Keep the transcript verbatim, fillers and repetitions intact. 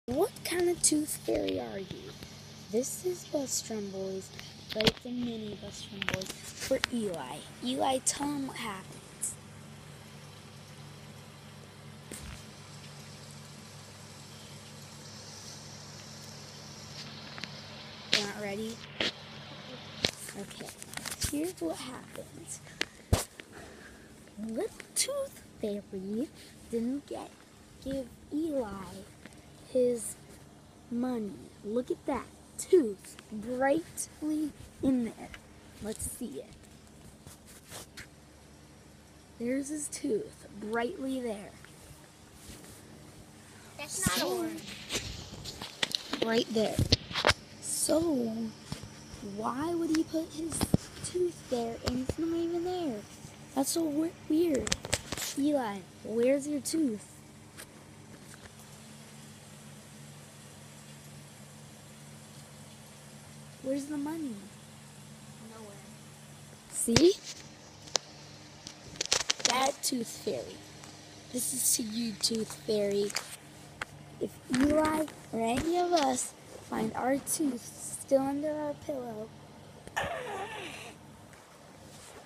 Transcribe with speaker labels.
Speaker 1: What kind of tooth fairy are you? This is Bustrum Boys, but it's a mini Bustrum Boys for Eli. Eli, tell him what happens. You're not ready? Okay, here's what happens. The tooth fairy didn't get give Eli his money. Look at that tooth brightly in there. Let's see it. There's his tooth brightly there.
Speaker 2: That's not
Speaker 1: So,
Speaker 2: orange.
Speaker 1: right there. So, why would he put his tooth there and it's not even there? That's so we- weird. Eli, where's your tooth? Where's the money?
Speaker 2: Nowhere.
Speaker 1: See? That tooth fairy. This is to you, tooth fairy. If Eli or any of us find our tooth still under our pillow,